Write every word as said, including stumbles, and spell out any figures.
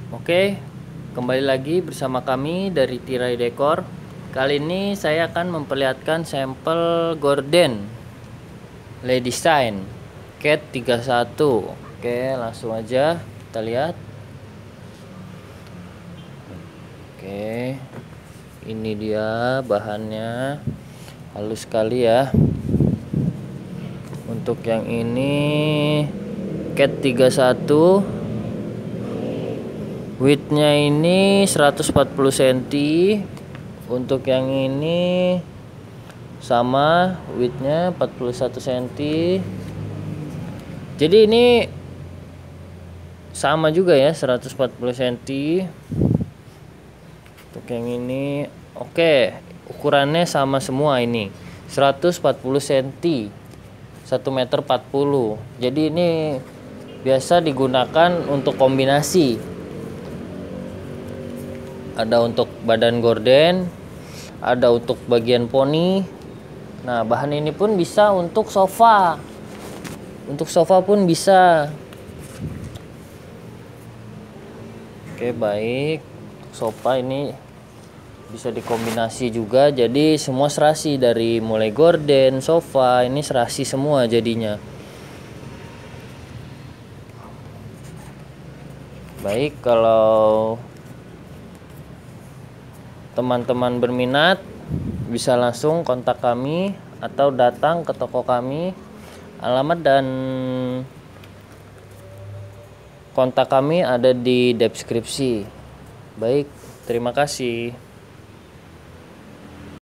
Oke, kembali lagi bersama kami dari Tirai Dekor. Kali ini saya akan memperlihatkan sampel gorden Ledesign Cat tiga puluh satu. Oke, langsung aja kita lihat. Oke, ini dia bahannya, halus sekali ya. Untuk yang ini Cat tiga puluh satu, widthnya ini seratus empat puluh sentimeter. Untuk yang ini sama, widthnya empat puluh satu sentimeter. Jadi ini sama juga ya, seratus empat puluh sentimeter. Untuk yang ini oke, ukurannya sama semua, ini seratus empat puluh sentimeter, satu meter empat puluh. Jadi ini biasa digunakan untuk kombinasi. Ada untuk badan gorden, ada untuk bagian poni. Nah, bahan ini pun bisa untuk sofa. Untuk sofa pun bisa. Oke, baik. Sofa ini bisa dikombinasi juga, jadi semua serasi, dari mulai gorden, sofa, ini serasi semua jadinya. Baik, kalau teman-teman berminat bisa langsung kontak kami atau datang ke toko kami. Alamat dan kontak kami ada di deskripsi. Baik, terima kasih.